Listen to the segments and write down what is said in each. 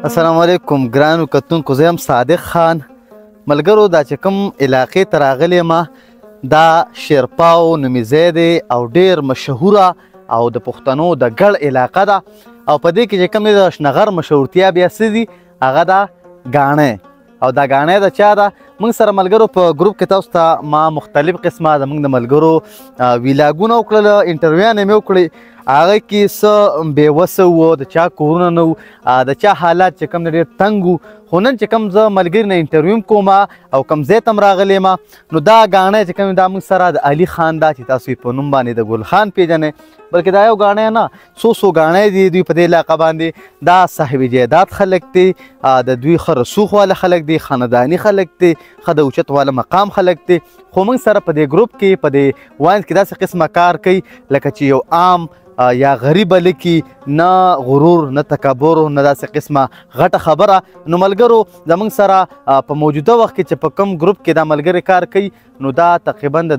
السلام علیکم ګرانو کتونکو، زه یم صادق خان. ملګرو، دا چې کوم علاقې ته راغلی یم دا شیرپاو نومې ځای دی او ډېر مشهوره او د پښتنو د ګډ علاقه ده. او په دې کې چې کوم د شنغر مشهورتیا بیا څه دي، هغه ده ګاڼی. او دا ګاڼی د چا ده؟ موږ سره ملګرو په ګروپ کې تاسو ته ما مختلف قسمه زموږ د ملګرو ویلاګونه وکړل، انټرویوانې مې وکړې. هغه کې څه بېوسه وو، د چا کورونه نه وو، د چا حالات چې کوم ډېر تنګ وو. خو نن چې کوم زه ملګري نه انټرویو کوم او کوم ځای ته م راغلی یم، نو دا ګاڼی چې کوم دا موږ سره د علي خان ده چې تاسو یې په نوم باندې د ګل خان پېژنئ، بلکې دا یو ګاڼی نه څو ګاڼی دي دوی په دې علاقه باندې. دا صاحب جایداد خلک دي، د دوی ښه رسوخ والا خلک دي، خانداني خلک دي، ښه د اوچت والا مقام خلک دي. خو موږ سره په دې ګروپ کې په دې واینس کې داسې قسمه کار کوي لکه چې یو عام یا غریب لکي، نه غرور نه تکبر نه داسې قسمه غټه خبره. نو ملګرو، زموږ سره په موجوده وخت کې چې په کوم ګروپ کې دا ملګري کار کوي، نو دا تقریبا د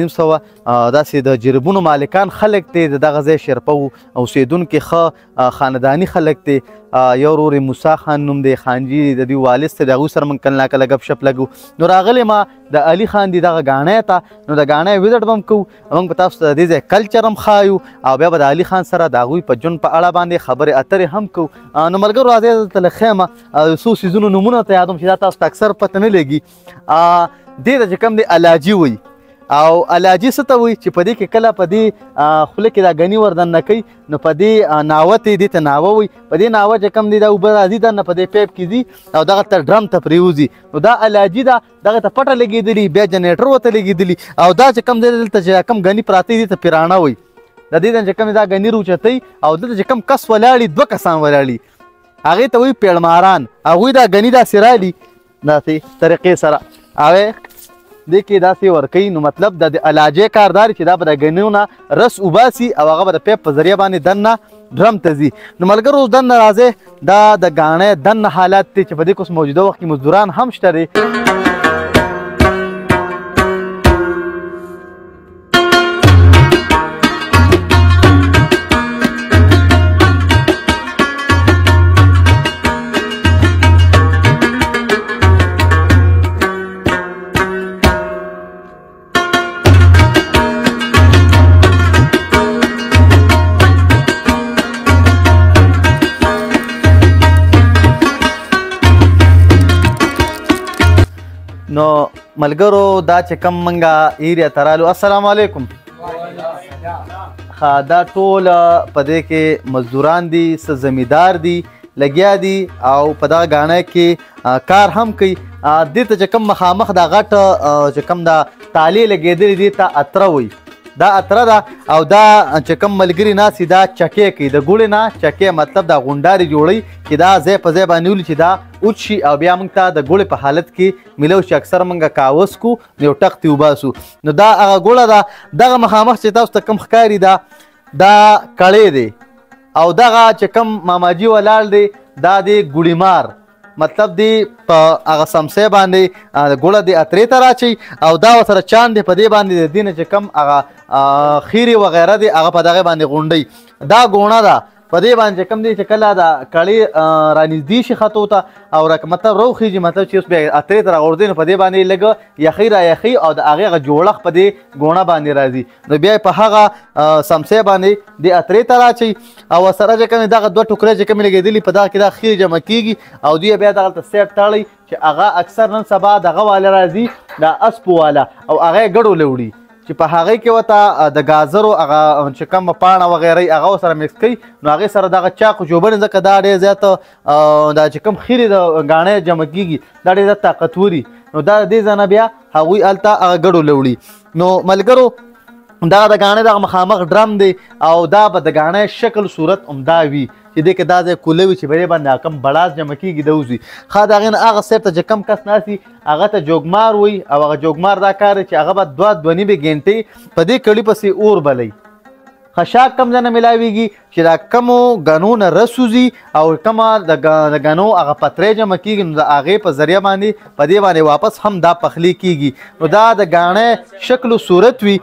3-3.5 داسې د جریبونو مالکان خلک دي، د دغه ځای شیرپو اوسېدونکي ښه خانداني خلک دي. یو ورور موسی خان نوم دی، خانجي د دوی والد دی، د هغوی سره موږ کله ناکله ګپ شپ لګو. نو راغلی ما د علي خان دی دغه ګاڼی ته، نو د ګاڼی وزټ به هم کوو، موږ به تاسو ته د دې ځای کلچر هم ښایو او بیا به د علي خان سره د هغوی په ژوند په اړه باندې خبرې اترې هم کوو. نو ملګرو، راځئ دلته له ښیم څو څیزونو نومونه ته یادوم چې دا تاسو ته اکثر پته نه لګي. دې ته چې کوم دی الاجي وایي، او الاجي څه ته وایي چې په دې کې کله په دې خوله کې دا ګني وردننه کوي، نو په دې ناوه ته دې ته ناوه وایي. په دې ناوه چې کوم دی دا اوبه راځي دننه په دې پیپ کې ځي او دغه ته ډرم ته پرېوځي، نو دا الاجي ده. دغه ته پټه لګېدلي، بیا جنریټر ورته لګېدلي، او دا چې کوم دی دلته چې کوم ګني پراته دي ته پیراڼه وایي. د دې نه چې کوم دا ګني روچتوي او دلته چې کوم کس ولاړي، 2 کسان ولاړي، هغې ته وایي پیړماران. هغوی دا ګني داسې رالي داسې طریقې سره او دې کې داسې ورکوي. نو مطلب د الاجۍ کار دا چې دا به د ګنیو نه رس وباسي او هغه به د پیپ په ذریعه باندې دننه ډرم ته ځي. نو ملګرو، دننه راځئ، دا د ګاڼۍ دننه حالات دی چې په دې کوس موجوده وخت کې مزدوران هم شته دی. نو ملګرو، دا چې کوم منګه ایریا ته رالو، السلام علیکم. دا ټول په دې کې مزدوران دي، څه زمیندار دي، لګیا دي او په دغه ګاڼۍ کې کار هم کوي. دې ته چې کوم مخامخ دا غټ چې کوم دا تالې لګېدلې دي ته اتره وایي. دا اتره ده او دا چې کوم ملګري ناست دا چکې کوي، د ګوړې نه چکې، مطلب دا غونډارې جوړوي چې دا ځای په ځای باندې ولي چې دا اوچ شي او بیا موږ ته د ګوړې په حالت کې میلو چې اکثر موږ کاوس کو نو یو ټق ترې وباسو. نو دا هغه ګوړه ده. دغه مخامخ چې تاسو ته کوم ښکاري دا کړی دی او دغه چې کوم ماماجي ولاړ دی دا دی ګوړیمار، مطلب دی په هغه سمسۍ باندې ګوړه دی اترې ته راچوي او دا ورسره چاند دی په دې باندې د دې نه چې کوم هغه خیرې وغیره دی هغه په دغې باندې غونډوي. دا ګوڼه ده په دې باندې چې کوم دی چې کله دا کړۍ رانږدې شي خطو ته او مطلب روخیږي، مطلب چې اوس بیا اترې ته راغورځوي، نو په دې باندې لږ یخۍ را یخۍ او د هغې هغه جوړښت په دې ګوڼه باندې راځي. نو بیا یې په هغه سمسۍ باندې د اترې ته راچوي او سره چې کوم دغه 2 ټوکرې چې کومې لګېدلي په دغه کې دا خیرې جمع کېږي او دوی بیا دغلته سیټ تړئ چې هغه اکثر نن سبا دغه والا راځي، دا اسپو والا، او هغه یې ګډو له وړي چې په هغې کې ورته د ګازرو هغه چې کومه پاڼه وغیره هغه ورسره مکس کوي، نو هغې سره دغه چاقو چوبڼې ځکه دا ډېر زیات دا چې کوم خیرې د ګاڼۍ جمع کېږي دا ډېر زیات طاقتوري، نو دا د دې ځای نه بیا هغوی هلته هغه ګډو له وړي. نو ملګرو، دغه د ګاڼۍ دغه مخامخ ډرم دی او دا به د ګاڼۍ شکل صورت عمده وي چې دې کې دا ځای کوله وي چې په دې باندې کوم بړاس جمع کېږي د وځي. ښه، د هغې نه هغه سیب ته چې کم کس ناست وي هغه ته جوګمار وایي او هغه جوګمار دا کار دی چې هغه به 2-2.5 ګنټې په دې کړي پسې اور بلوي. خشاک کم ځای نه میلاویږي چې دا کمو ګنو نه رس وځي او کومه د ګنو هغه پترې جمع کېږي، نو د هغې په ذریعه باندې په دې باندې واپس هم دا پخلی کېږي. نو دا د ګاڼۍ شکل و صورت وي.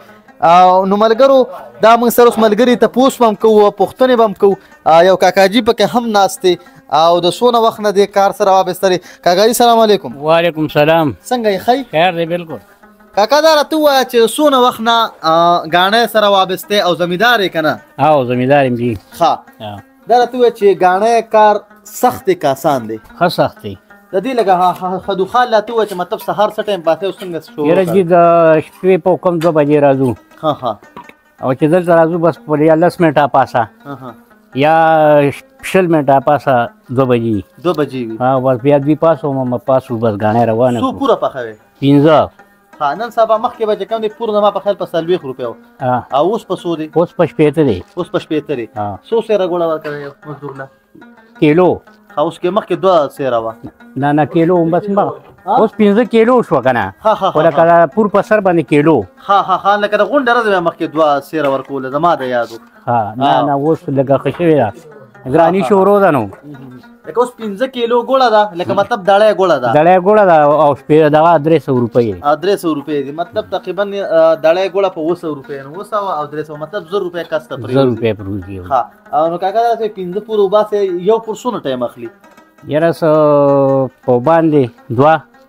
نو ملګرو دا موږ سره اوس ملګري تپوس به هم کوو، پوښتنې به هم کوو. یو کاکاجي پکې هم ناست دی، او د څونه وخت نه دې کار سره وابسته دی؟ کاکا جي سلام علیکم. وعلیکم سلام. څنګه یې ښه؟ خیر دی بالکل. کاکا دا راته ووایه چې څونه وخت نه ګاڼۍ سره وابسته او زمیندار یې که نه؟ او زمیندار یم جي. ښه دا راته ووایه چې ګاڼۍ کار سخت دی که آسان دی؟ ښه سخت دی. د دې لږه خدوخال راته ووایه چې مطلب سهار څه ټایم پاڅې او څنګه شروع یاره جي د شپې په کم 2 بجې راځو او چې دلته راځو بس په یا 10 منټه پاسه یا 20 منټه پاسه 2 بجې 2 بجې وي. ها بس بیا دوی پاسو ما پاسو بس ګاڼۍ روانه څو پوره پخوې؟ 15. ها نن سبا مخکې به چې کوم دی پور زما په خیال په 40 روپۍ و او اوس په څو دی؟ اوس په 80 دی. اوس په 80 دی. څو سیره ګوړه ورکوې مزدور له؟ کیلو. ها اوس کې مخکې 2 سیره وه. نه کیلو بس اوس 15 کیلو شو کنه. خو لکه پور په سر باندې کیلو. ها لکه د غونډه ورځ مخکې 2 سیره ورکوله زما د یادو. نه اوس لکه ښه شوې ده ګراني شروع ده نو. لکه اوس 15 کیلو ګوړه ده لکه مطلب دړی ګوړه ده. دړی ګوړه ده او شپې دغه 300 روپۍ. 300 روپۍ دي مطلب تقریبا دړی ګوړه په 200 روپۍ نه 200 او 300 مطلب 100 روپۍ کسته پرې. 100 روپۍ پروزي. ها او نو کاکا دا 15 پور وباسه یو پر څونه ټایم اخلي؟ یاره په باندې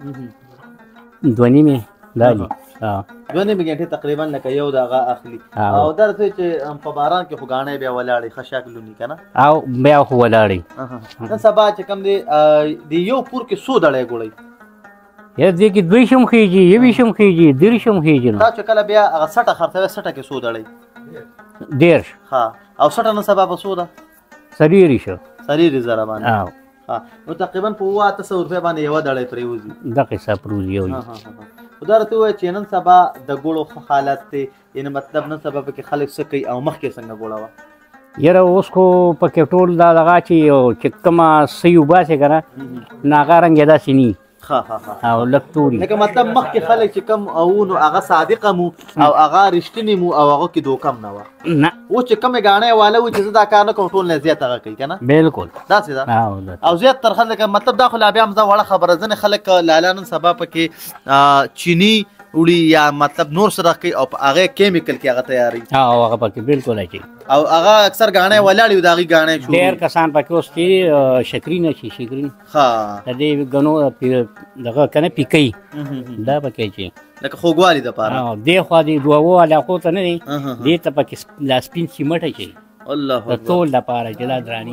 2 نیمې دالي. 2 نیمې ګنټې تقریبا لکه یو دغه اخلي. او دا ته چې په باران کې خو ګاڼۍ بیا ولاړې ښه شکل ونی که نه؟ او بیا خو ولاړې. نن سبا چې کوم دی د یو پور کې څو دړی ګوړئ؟ یاره دې کې 2 شم خېږي 21 خېږي 3 شم خېږي. تا چې کله بیا هغه سټه خرڅوې سټه کې څو دړی؟ 10. ها او سټه نن سبا په څو ده؟ 400 زره باندې. نو تقریبا په 800 روپۍ باندې یوه دړی پرېوځي. دغه حساب پروزي. خو دا راته ووایه چې نن سبا د ګوړو ښه حالت دی یعنې مطلب نن سبا پکې خلک څه کوي او مخکې څنګه ګوړه وه؟ یاره اوس خو پکې ټول دا دغه چې کومه سۍ وباسې که نه نو هغه رنګ یې داسې ني او لږ توري لکه مطلب مخکې خلک چې کوم وو نو هغه صادقه مو او هغه رښتینې مو او هغه کې دوکه هم نه وه. نه اوس چې کومې ګاڼۍ والا وي چې زه دا کار نه کوم ټول نه زیات هغه کوي که نه؟ بالکل داسې ده. او زیات تر خلک مطلب دا خو لا بیا هم زه وړه خبره ځینې خلک لالا نن سبا پکې چینی وړي یا مطلب نور سره کوي او په هغې کیمیکل کې هغه تیاروي. او هغه پکې بالکل اچوي او هغه اکثر ګاڼۍ ولاړې وي د هغې ګاڼۍ شو ډېر کسان پکې اوس چې شکرین شي شکرین د دې ګنو دغه که نه پیکۍ دا پکې اچوي لکه خوږوالي دپاره. دې خوا د دوو علاقو ته نه دی دې ته پکې لا سپین سیمټ اچوي الله د ټول دپاره چې دا دراني.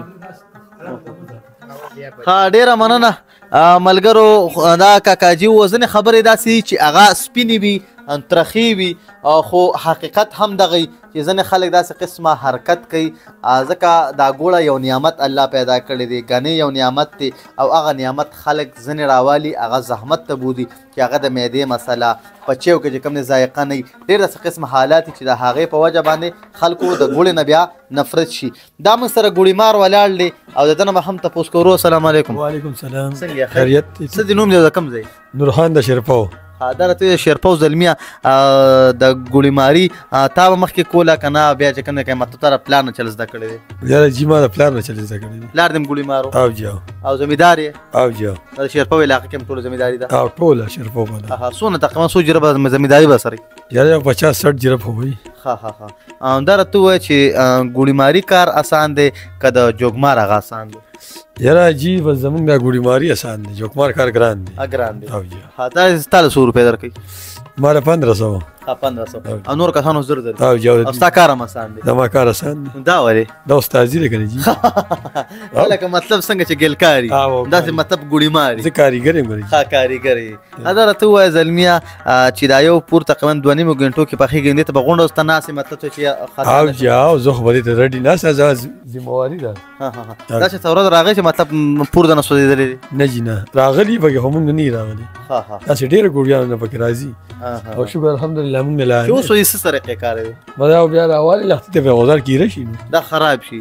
ها ډیره مننه ملګرو. دا کاکاجي و ځینې خبرې داسې چې هغه سپینې وي ترخې وي خو حقیقت هم دغه چې ځینې خلک داسې قسمه حرکت کوي ځکه دا ګوړه یو نعمت الله پیدا کړی دی ګنې یو نعمت دی او هغه نعمت خلک ځینې راوالي هغه زحمت ته بودي چې هغه د معدې مسله پچیو کې چې کوم ذایقه نه وي ډېر داسې قسم حالات چې د هغې په وجه باندې خلکو د ګوړې نه بیا نفرت شي. دا موږ سره ګوړیمار ولاړ دی او د ده نه به هم تپوس کوو. السلام علیکم. وعلیکم سلام. څنګه خیریت؟ څه د نوم دی د کوم ځای؟ نورخان د شیرپاو. دا راته شیرپاو زلمیه د ګوړیماري تا به مخکې کوله که نه بیا چې کوم دی مطلب تا پلار نه چل زده کړی دی؟ یاره جي ما د پلار نه چل زده کړی دی. پلار دې هم ګوړیمار و؟ او جي او زمیندار یې؟ او جي د شیرپاو علاقه کې هم ټوله زمینداري ده؟ او ټوله شیرپاو باندې. څونه تقریبا څو جربه زمینداري به سره وي؟ یاره 50-60 جرب خو وي. ها دا راته ووایه چې ګوړیماري کار آسان دی که د جوګمار هغه آسان دی؟ یاره جي بس زمونږ دا ګوړیماري آسان دی جوګمار کار ګران دی. ګران دی. او جي دا تا له 100 روپۍ درکوي؟ ما له 1500. 1500 او نور کسانو زر درکوي؟ او جي او ستا کار هم آسان دی؟ زما کار آسان دی. دا ولې؟ دا استادي دی که نه جي؟ لکه مطلب څنګه چې ګلکاري داسې مطلب ګوړیماري. زه کاریګر یم که نه جي؟ کاریګر یې. دا راته ووایه زلمیه چې دا یو پور تقریبا 2 نیمو ګنټو کې پخېږي دې ته به غونډه اوس ته ناستې مطلب چې او جي او زه خو به دې ته رډي ناسته زما ذمواري ده. داسې څه ورځ راغی چې مطلب پور د نه سوځېدلی دی؟ نه جي نه راغلي پکې خو مونږ نه یې راغلي داسې ډېره ګوړیانو نه پکې راځي او شکر الحمدلله مونږ نه چې اوس څه طریقې کار دی؟ دا بیا راوالي لختې ته په غوزار کیره شي دا خراب شي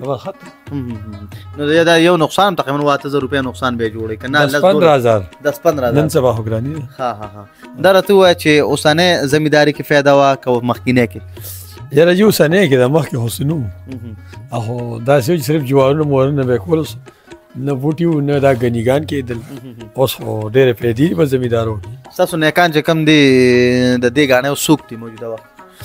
نو دا یو نقصان تقریبا 8000 روپۍ نقصان بیا جوړوي که نه 10-15,000 10-15,000 نن سبا خو ګراني ده. دا راته ووایه چې اوسنۍ زمینداري کې فایده وه که مخکینۍ کې؟ یاره جي اوسنۍ کې د مخکې خو څه نه وو خو داسې و چې صرف جوارونه موارونه به یې کول نه بوټي وو نه دا ګنیګان کېدل. اوس خو ډېرې پیدې دي په زمیندارو کې. ستاسو نیکان چې کوم دي د دې ګاڼیو څوک دي موجوده وخت؟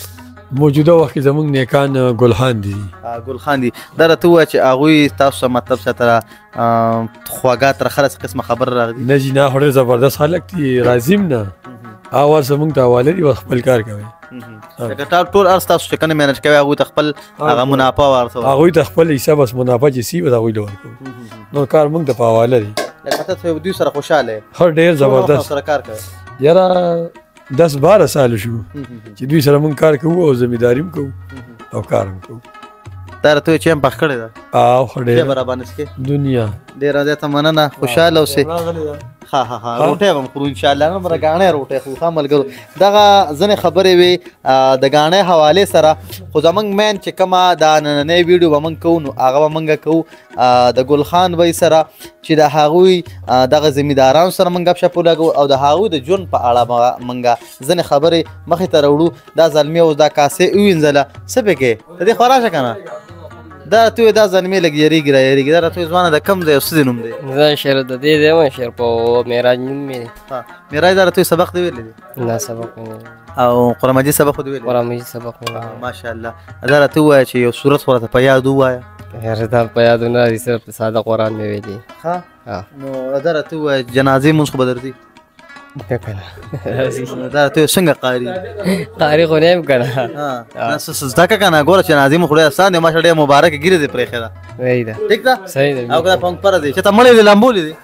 موجوده وخت کې زمونږ نیکان ګلخان دي. ګلخان دي. دا راته ووایه چې هغوی تاسو مطلب چاته خواږه ترخه داسې قسمه خبره راغلي؟ نه جي نه، خو ډېر زبردست خلک دي، راضي م نه. اول زمونږ ته حواله دي، خپل کار کوي. لکه ټول ارز تاسو چې کنه مینج کوي هغوی ته خپل هغه منافع ورته هغوی ته خپل حصه بس منافع چې سي بس هغوی له ورکوو. نور کار موږ ته په حواله دي. لکه ته دوی سره خوشحاله یې؟ ښه ډېر زبردست سره کار کوي. یاره 10-12 سال شو چې دوی سره موږ کار کوو او زمینداري هم کوو او کار هم کوو. دا راته وایي چې هم پخ کړې ده؟ ښه ډېر برابر نسکې دنیا ډېره زیاته مننه، خوشحاله اوسئ. ها ها ها روټۍ به هم خورو انشاءالله. نن به د ګاڼۍ روټۍ خورو. ښه ملګرو دغه ځینې خبرې وې د ګاڼۍ حوالې سره، خو زموږ مین چې کومه دا نننۍ ویډیو به موږ کوو نو هغه به موږ کوو د ګلخان بی سره چې د هغوی دغه زمیندارانو سره موږ ګپ شپ ولګوو او د هغوی د ژوند په اړه موږ ځینې خبرې مخې ته راوړو. دا زلمي اوس دا کاسې ووینځله څه پکې د دې خوا راشه که نه. دا راته وایي دا زلمې لږ یېرېږي رایېرېږي. دا راته وایي ځوانه د کوم ځای او څه ځای نوم دی؟ زه شر د دې دی شرپو معراج نوم مې دی. معراج دا راته وایي سبق دې ویلی دی؟ نه سبق مې او قرآن مجید سبق خو دې ویلی؟ قرآن مجید سبق مې ماشاءالله. دا راته ووایه چې یو صورت خو راته په یاد ووایه. یاره دا په یاد نه راځي، صرف ساده قرآن مې ویلی. نو دا راته ووایه جنازې مونځ خو به درځي؟ که نه دا راته وایه څنګه قاري؟ قاري خو نه یم که نه. نه څه زده که که نه ګوره چې جنازې مو خدای احسان دی ماشه ډېره مبارکه ږیرې دې پرېښې ده. صحیح ده ټیک ده؟ صحیح ده. او که دا پنک پره دی چې ته مړی دی لامبولې دی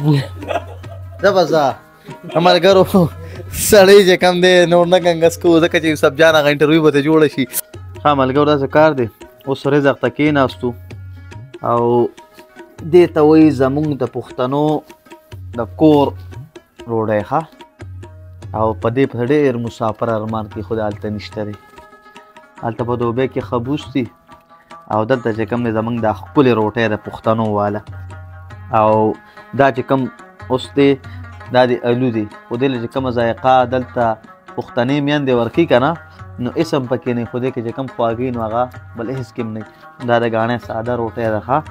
ده به ځه ملګرو سړی چې کم دی نور نه ګنګس کوو ځکه چې یوسف جان هغه انټرویو به ته جوړه شي. ښه ملګرو داسې کار دی. اوس رزق ته کېناستو او دې ته وایي زموږ د پښتنو د کور روډۍ ښه او په دې پسې ډېر مسافر ارمان کې خو هلته نشته دی. هلته په دوبۍ کې ښه بوستي او دلته چې کوم دی زموږ دا ښکلې روټۍ د پښتنو واله او دا چې کوم اوس دی دا د الو دی خو دې له چې کومه ذایقه دلته پښتنې میندې ورکوي که نه نو اسم پکې نه، خو دې کې چې کوم خواږه نو هغه بل هېڅ کې هم نه. دا د ګاڼۍ ساده روټۍ ده ښه.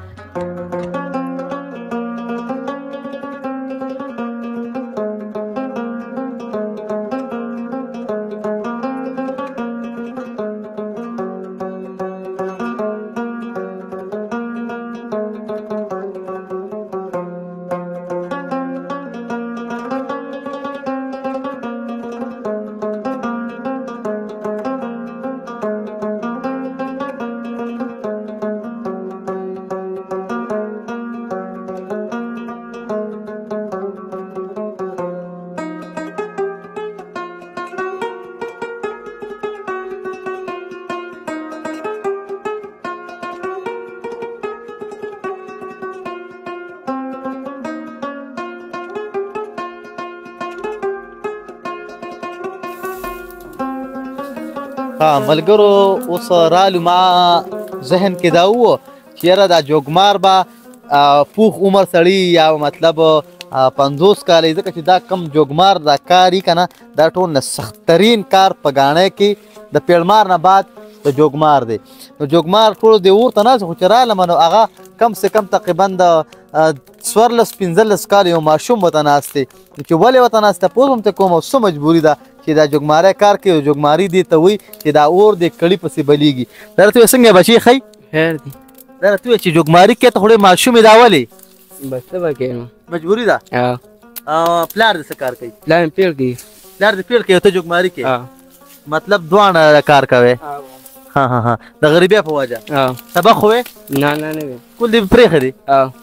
ملګرو اوس رالو ما ذهن کې دا ووه چې یاره دا جوګمار به پوخ عمر سړي یا مطلب 50 کاله ځکه چې دا کم جوګمار دا کار یي که نه دا ټول نه سختترین کار په ګاڼۍ کې د پیړمار نه بعد د جوګمار دی. نو جوګمار ټول دی ورته ناست خو چې رالم نو هغه کم سے کم تقریبا د 14-15 کال یو ماشوم ورته ناست دی. چې ولې ورته ناست دی پوه هم ته کوم او څه مجبوري ده چې دا جوګماری کار کوي او جوګماري دې ته وایي چې دا اور د کړي پسې بلیږي. دا راته وایي څنګه بچي ښی خیر دی. دا راته وایي چې جوګماري کوې ته خو ډېر ماشوم یې دا ولې بس څه به کوې نو مجبوري ده. پلار دې څه کار کوي؟ پلار مې پیړ کوي. پلار دې پیړ کوي او ته جوګماري کوې مطلب دواړه کار کوې. ها ها ها د غریبۍ په وجه سبق خو وې؟ نه نه نه وې کول دې پرېښی دی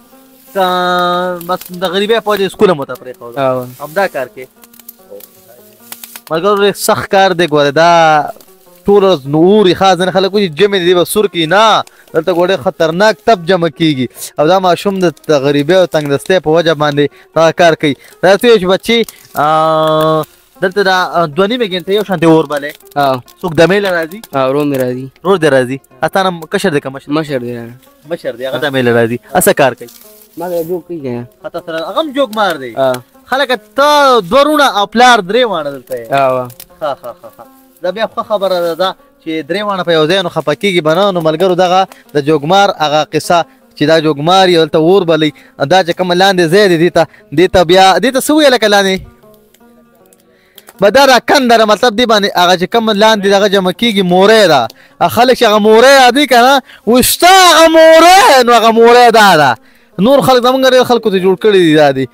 بس د غریبۍ په وجه سکول هم ورته پرېښود همدا کار کې. ملګرو ډېر سخت کار دی ګوره دا ټول ورځ نور یې ښه ځینې خلک وایي چې جمع دي به سور کړي نه دلته ګوره ډېر خطرناک تپ جمع کېږي او دا ماشوم د غریبۍ او تنګدستۍ په وجه باندې دغه کار کوي. دا ته وایي چې بچې دلته دا 2.5 ګنټې یو شانتې اور بلی څوک دمې له راځي؟ ورور مې راځي. ورور دې راځي. تا نه کشر دی که مشر؟ مشر دی. مشر دی هغه دمې له راځي. څه کار کوي؟ ما ته جوګ کوي که نه تا سره هغه هم جوګمار دی. خلکه ته 2 وروڼه او پلار 3 واړه دلته یې. ښه ښه ښه دا بیا ښه خبره ده چې 3 واړه په یو ځای نو خفه کېږي به نه. نو ملګرو دغه د جوګمار هغه قصه چې دا جوګمار یې دلته اور بلی دا چې کومه لاندې ځای دی دې ته بیا دې ته څه وویل لکه لاندې به دا کنده مطلب دی باندې هغه چې کوم لاندې دغه جمع کېږي مورۍ ده خلک چې هغه مورۍ یادوي که نه وایي شته هغه مورۍ نو هغه مورۍ دا ده نور خلک زمونږ ډېر خلکو ته جوړ کړي دي دا دي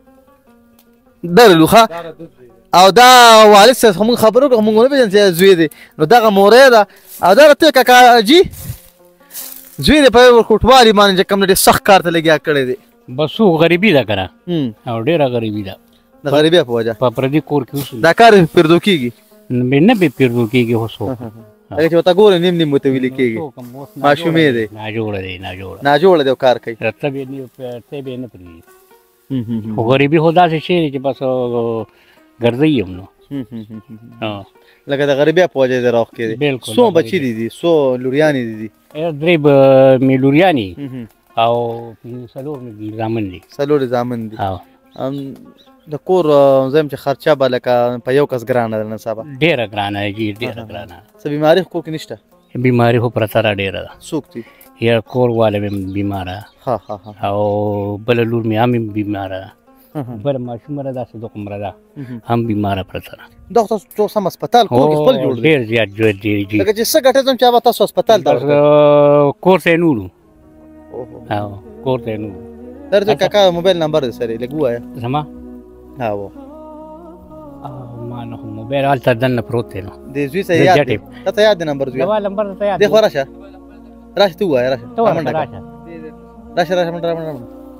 درلو ښه او دا والد صاحب خو مونږ خبرې وکړو مونږ ونه پېژنو چې زوی دی نو دغه مورۍ ده او دا راته کاکا جي زوی دی په کوټوالي باندې چې کوم ډېر سخت کار ته لګیا کړی دی بس غریبي ده که نه او ډېره غریبي ده د غریبۍ په وجه په پردي کور کې اوسو دا کار پیردو کېږي نه به پیردو کېږي اوس هغه چې ورته ګورې نیم نیم ورته ویلې کېږي ماشومې دی ناجوړه دی ناجوړه دی او کار کوي ته به یې نه پرېږدي خو غریبي خو داسې شی دی چې بس ګرځوي هم نو لکه د غریبۍ په وجه دې راوښکې دی بلکل څو بچي دي څو لوریانې دي 3 مې لوریانې او 4 مې زامن دي 4 زامن دي د کور زم چې خرچه به لکه په یو کس ګرانه ده نن سبا ډېره ګرانه جي ډېره ګرانه څه بیماري خو کور کې نشته بیماري خو پرته را ډېره ده څوک دي یا کور والا مې بیماره او بله لور مې هم بیماره بله ماشومه ده داسې د عمره ده هم بیماره پرته ده دا خو تاسو سم هسپتال کور کې خپل جوړ دی ډېر زیات جوړ دی جي لکه چې څه ګټه ځم چې هغه تاسو هسپتال ته کور ته یې نولو او کور ته یې نولو درته کاکا موبایل نمبر دې سره لږ ووایه زما هاو ما نه موبایل هلته دننه پروت دی نو د زوی سره یاد دی ته یاد دی نمبر زوی زما نمبر ته یاد دی خو راشه ته ووایه راشه راشه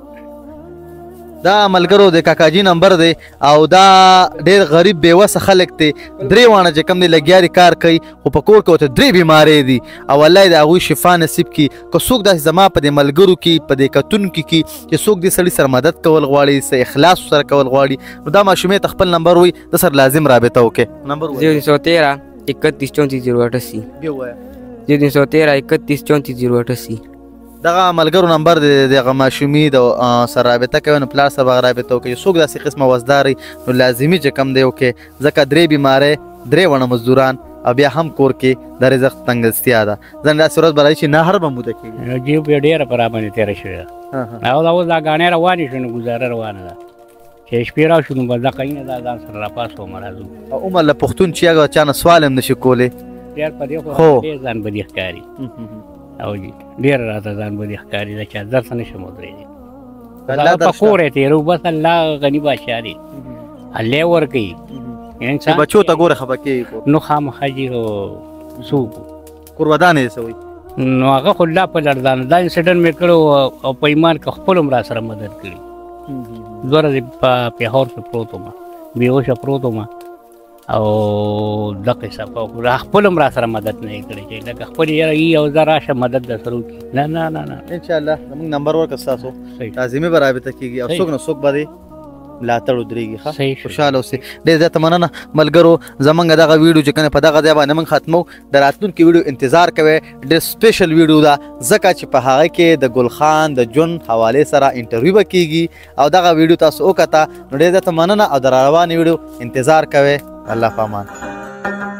دا ملګرو د کاکاجي نمبر دی او دا ډېر غریب بېوسه خلک دی 3 واڼه چې کوم دی لګیاري کار کوي خو په کور کې ورته 3 بیمارۍ دي او الله یې د هغوی شفا نصیب کړي که څوک داسې زما په دې ملګرو کې په دې کتونکي کې چې څوک دې سړي سره مدد کول غواړي څه اخلاص سره کول غواړي نو دا ماشومې ته خپل نمبر وایي د سره لازم رابطه وکړي نمبر 0313 31 34 088 بیا ووایه 0313 31 34 088 دغه ملګرو نمبر دی دغه ماشومې د سره رابطه کوي نو پلار سره به رابطه وکړي څوک داسې قسمه وزداري نو لازمي چې کم دی وکړي ځکه 3 بیمارۍ 3 ونه مزدوران او بیا هم کور کې د رزق تنګستیا ده ځان داسې ورځ به راځي چې نهر به موده کېږي جیب یې ډېره پر راباندې تېره شوې ده او دا اوس دا ګاڼې روانې شوې نو ګزاره روانه ده چې شپې راشو نو به دقه یې دا ځان سره راپاسوم راځو او عمر له پښتون چې هغه چا نه سوال هم نشي کولی ډېر په دې خو ډېر ځان بدي ښکاري او جی ډېر راته ځان بدي ښکاري دا چې درته نشم ودرېدی دا په کور یې تېرو بس الله غني بادشاه دی الله یې ورکوي انسان بچو ته ګوره خفه کېږي نو خامخا جي څوک قربدان یې څه وایي نو هغه خو لا په لړزانه دا انسیډنټ مې کړی او په ایمان کې خپل هم را سره مدد کړي 2 ورځې په پیښور کې پروت وم بېهوشه پروت وم او دغه صفه خپل هم را سره مدد نه یې کړی چې لکه خپل یې او زه راشه مدد در سره وکړي نه انشاءالله زموږ نمبر ورکړه ستاسو لازمي به رابطه کېږي او څوک نه څوک به دی ملاتړ ودرېږي ښه خوشحاله اوسئ ډېر زیاته مننه ملګرو زموږ دغه ویډیو چې کنه په دغه ځای باندې موږ ختمو د راتلونکي ویډیو انتظار کوئ ډېر سپیشل ویډیو ده ځکه چې په هغه کې د ګل خان د ژوند حوالې سره انټرویو به کېږي او دغه ویډیو تاسو وکته نو ډېر زیاته مننه او د راروانې ویډیو انتظار کوئ الله په امان